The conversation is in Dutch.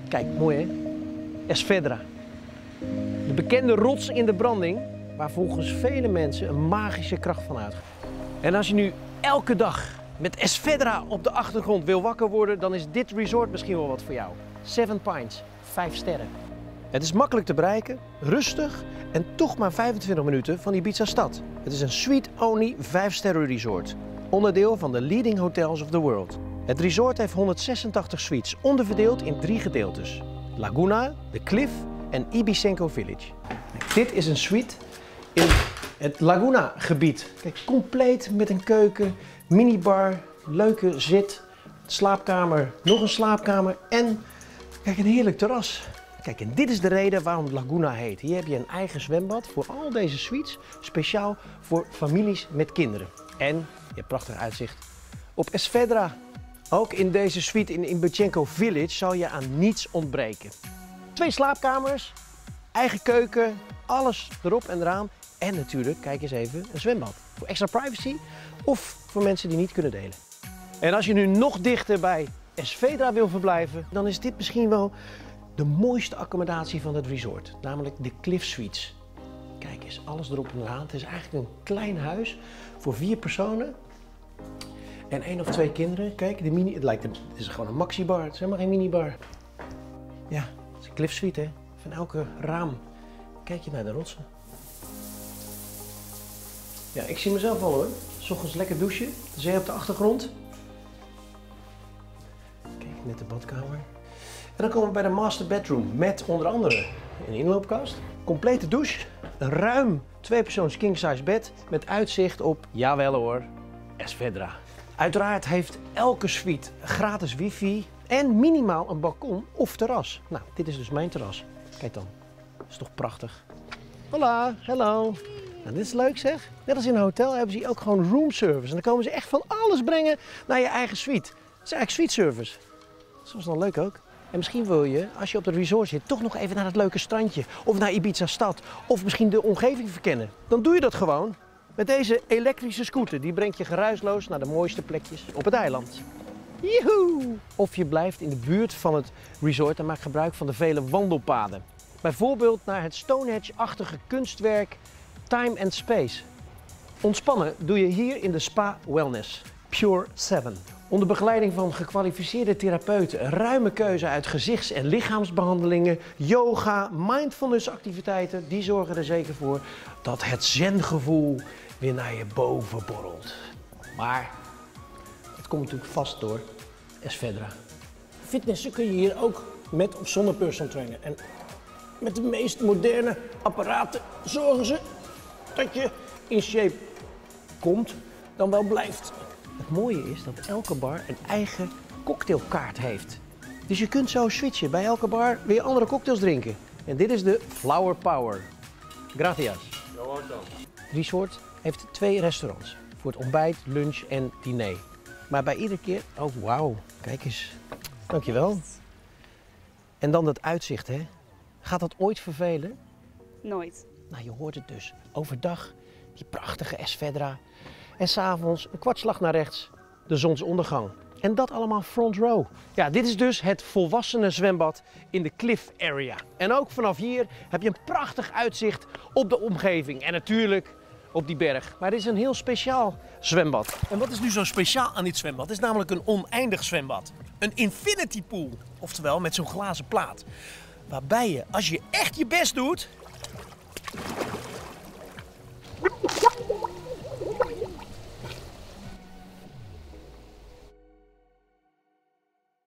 Kijk, mooi hè? Esvedra. De bekende rots in de branding, waar volgens vele mensen een magische kracht van uitgaat. En als je nu elke dag met Esvedra op de achtergrond wil wakker worden, dan is dit resort misschien wel wat voor jou. 7 Pines, 5 sterren. Het is makkelijk te bereiken, rustig en toch maar 25 minuten van Ibiza stad. Het is een suite-only 5-sterren resort, onderdeel van de leading hotels of the world. Het resort heeft 186 suites, onderverdeeld in 3 gedeeltes. Laguna, The Cliff en Ibicenco Village. Dit is een suite in het Laguna gebied. Kijk, compleet met een keuken, minibar, leuke zit, slaapkamer, nog een slaapkamer en kijk, een heerlijk terras. Kijk, en dit is de reden waarom het Laguna heet. Hier heb je een eigen zwembad voor al deze suites, speciaal voor families met kinderen. En je hebt prachtig uitzicht op Esvedra. Ook in deze suite in Ibicenco Village zal je aan niets ontbreken. 2 slaapkamers, eigen keuken, alles erop en eraan. En natuurlijk, kijk eens even, een zwembad. Voor extra privacy of voor mensen die niet kunnen delen. En als je nu nog dichter bij Esvedra wil verblijven, dan is dit misschien wel de mooiste accommodatie van het resort. Namelijk de Cliff Suites. Kijk eens, alles erop en eraan. Het is eigenlijk een klein huis voor 4 personen. En 1 of 2 kinderen. Kijk, het is gewoon een maxi-bar. Het is helemaal geen minibar. Ja, het is een Cliff Suite, hè. Van elke raam kijk je naar de rotsen. Ja, ik zie mezelf al hoor. 's Ochtends lekker douchen, de zee op de achtergrond. Kijk, net de badkamer. En dan komen we bij de master bedroom met onder andere een inloopkast, complete douche, een ruim 2-persoons king-size bed met uitzicht op, jawel hoor, Esvedra. Uiteraard heeft elke suite gratis wifi en minimaal een balkon of terras. Nou, dit is dus mijn terras. Kijk dan, dat is toch prachtig. Hola, hello. Nou, dit is leuk zeg. Net als in een hotel hebben ze hier ook gewoon roomservice. En dan komen ze echt van alles brengen naar je eigen suite. Dat is eigenlijk suite service. Dat was dan leuk ook. En misschien wil je, als je op het resort zit, toch nog even naar het leuke strandje. Of naar Ibiza stad. Of misschien de omgeving verkennen. Dan doe je dat gewoon met deze elektrische scooter. Die brengt je geruisloos naar de mooiste plekjes op het eiland. Joehoe! Of je blijft in de buurt van het resort en maakt gebruik van de vele wandelpaden. Bijvoorbeeld naar het Stonehenge-achtige kunstwerk Time and Space. Ontspannen doe je hier in de Spa Wellness, Pure 7. Onder begeleiding van gekwalificeerde therapeuten, een ruime keuze uit gezichts- en lichaamsbehandelingen, yoga, mindfulness activiteiten, die zorgen er zeker voor dat het zen-gevoel weer naar je boven borrelt. Maar het komt natuurlijk vast door Esvedra. Fitnessen kun je hier ook met of zonder personal trainer. En met de meest moderne apparaten zorgen ze dat je in shape komt, dan wel blijft. Het mooie is dat elke bar een eigen cocktailkaart heeft. Dus je kunt zo switchen, bij elke bar weer andere cocktails drinken. En dit is de Flower Power. Gracias. Het resort heeft 2 restaurants voor het ontbijt, lunch en diner. Maar bij iedere keer, oh wauw, kijk eens. Dankjewel. En dan dat uitzicht, hè. Gaat dat ooit vervelen? Nooit. Nou, je hoort het dus. Overdag die prachtige Esvedra. En s'avonds een kwartslag naar rechts, de zonsondergang. En dat allemaal front row. Ja, dit is dus het volwassenen zwembad in de Cliff Area. En ook vanaf hier heb je een prachtig uitzicht op de omgeving. En natuurlijk op die berg. Maar dit is een heel speciaal zwembad. En wat is nu zo speciaal aan dit zwembad? Het is namelijk een oneindig zwembad. Een infinity pool. Oftewel met zo'n glazen plaat. Waarbij je, als je echt je best doet,